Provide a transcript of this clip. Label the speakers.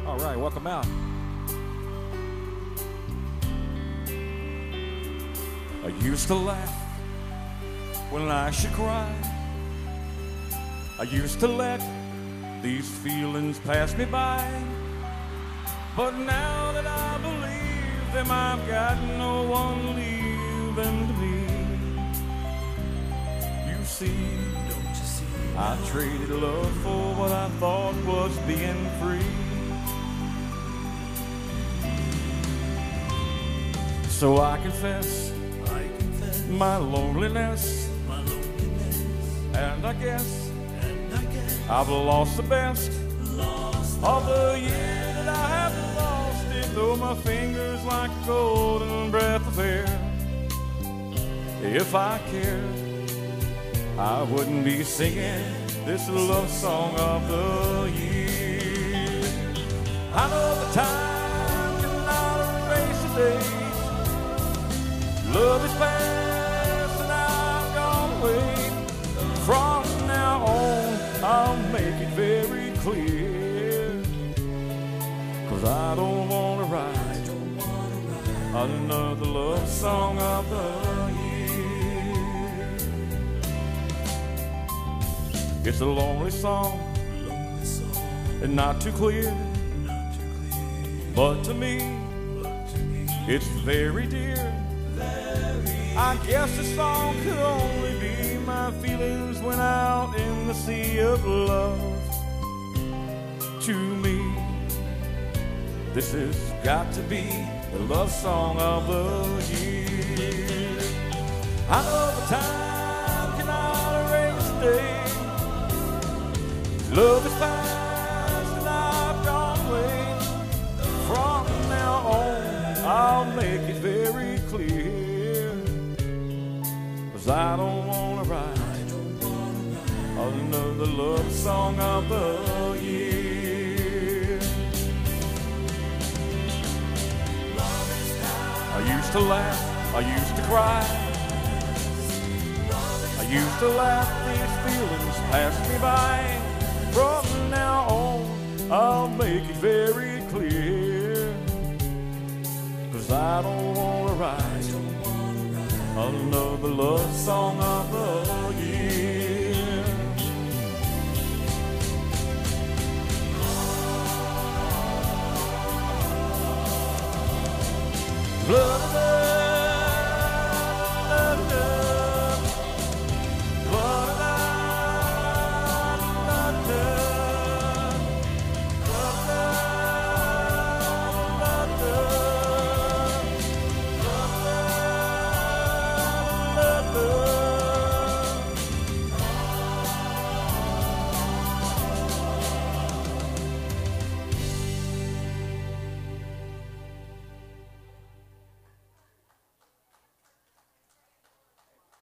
Speaker 1: All right, welcome out. I used to laugh when I should cry. I used to let these feelings pass me by. But now that I believe them, I've got no one to leave them to me. You see, don't you see, I traded love for what I thought was being free. So I confess my loneliness, and I guess I've lost the best of the year that I have lost it through my fingers like a golden breath of air. If I cared, I wouldn't be singing this love song of the year. I know the time cannot erase the days. Love is past and I've gone away. From now on, I'll make it very clear, 'cause I don't want to write another love song of the year. It's a lonely song and not too clear, but to me, it's very dear. I guess the song could only be my feelings when out in the sea of love. To me, this has got to be the love song of the year. I know the time cannot erase the day. Love is past and I've gone away. From now on, I'll make it very clear, 'cause I don't want to write another love song of the year. I used to laugh, I used to cry. I used to laugh, these feelings passed me by. From now on, I'll make it very clear, 'cause I don't want to write another love song of the